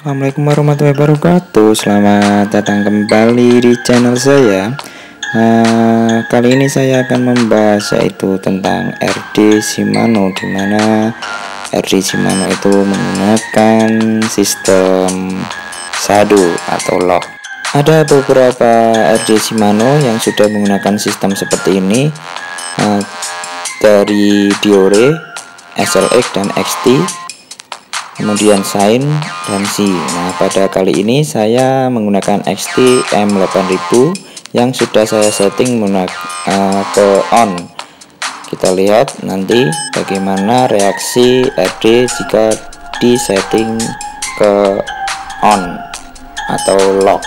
Assalamualaikum warahmatullahi wabarakatuh. Selamat datang kembali di channel saya. Kali ini saya akan membahas yaitu tentang RD Shimano, dimana RD Shimano itu menggunakan sistem sado atau lock. Ada beberapa RD Shimano yang sudah menggunakan sistem seperti ini, dari Diore, SLX dan XT, kemudian Shine dan C. Nah, pada kali ini saya menggunakan XT M8000 yang sudah saya setting ke on. Kita lihat nanti bagaimana reaksi RD jika disetting ke on atau lock.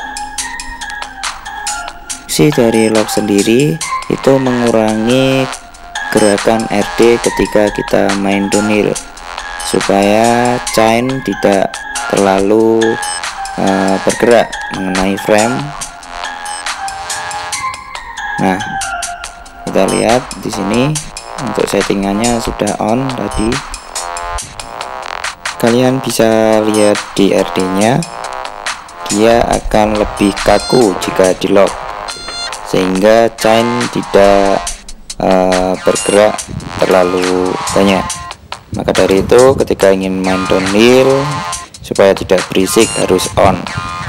Fungsi dari lock sendiri itu mengurangi gerakan RD ketika kita main downhill, supaya chain tidak terlalu bergerak mengenai frame. Nah, kita lihat di sini untuk settingannya sudah on tadi. Kalian bisa lihat di RD-nya, dia akan lebih kaku jika di lock, sehingga chain tidak bergerak terlalu banyak. Maka dari itu ketika ingin main downhill supaya tidak berisik harus on.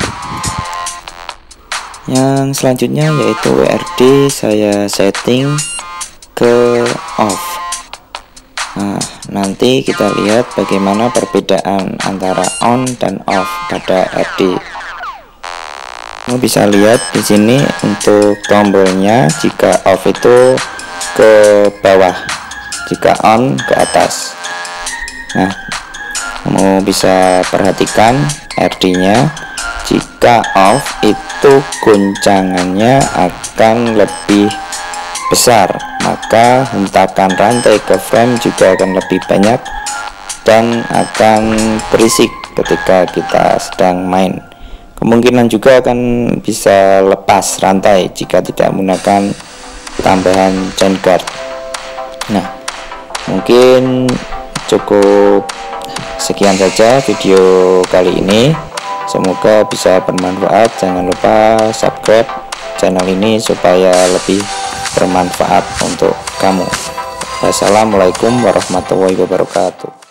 Yang selanjutnya yaitu WRD saya setting ke off. Nah, nanti kita lihat bagaimana perbedaan antara on dan off pada RD. Kamu bisa lihat di sini untuk tombolnya, jika off itu ke bawah, jika on ke atas. Nah, kamu bisa perhatikan RD-nya, jika off itu guncangannya akan lebih besar, maka hentakan rantai ke frame juga akan lebih banyak dan akan berisik ketika kita sedang main. Kemungkinan juga akan bisa lepas rantai jika tidak menggunakan tambahan chain guard. Nah, mungkin cukup sekian saja video kali ini, semoga bisa bermanfaat. Jangan lupa subscribe channel ini supaya lebih bermanfaat untuk kamu. Wassalamualaikum warahmatullahi wabarakatuh.